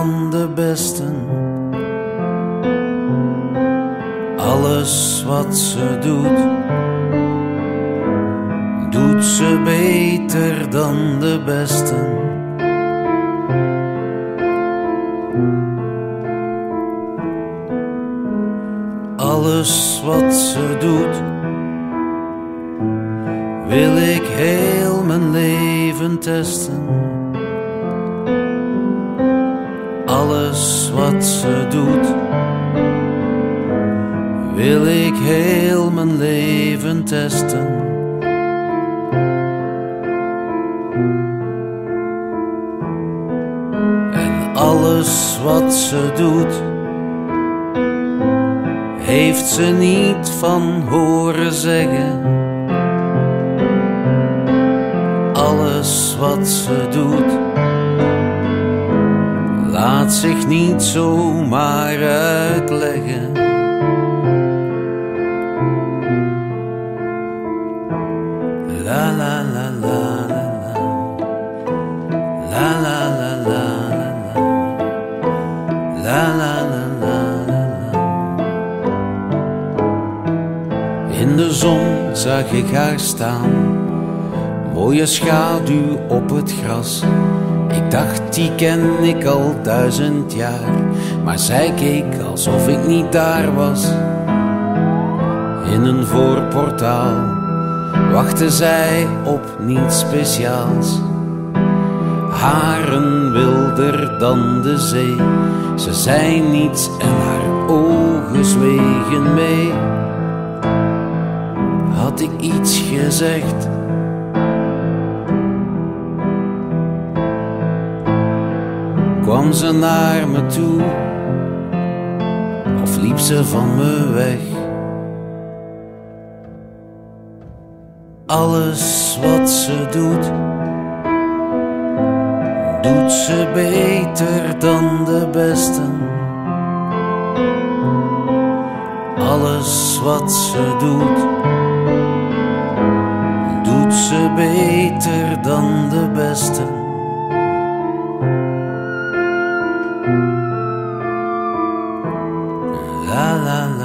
dan de besten. Alles wat ze doet, doet ze beter dan de besten. Alles wat ze doet, wil ik heel mijn leven testen. Alles wat ze doet, wil ik heel mijn leven testen. En alles wat ze doet, heeft ze niet van horen zeggen. Alles wat ze doet, laat zich niet zomaar uitleggen. La la la la la la la la la la la la la la. In de zon zag ik haar staan, mooie schaduw op het gras. Ik dacht, die ken ik al 1000 jaar, maar zij keek alsof ik niet daar was. In een voorportaal wachtte zij op niets speciaals. Haren wilder dan de zee, ze zei niets en haar ogen zwegen mee. Had ik iets gezegd? Kwam ze naar me toe, of liep ze van me weg? Alles wat ze doet, doet ze beter dan de besten. Alles wat ze doet, doet ze beter dan de besten. La la la.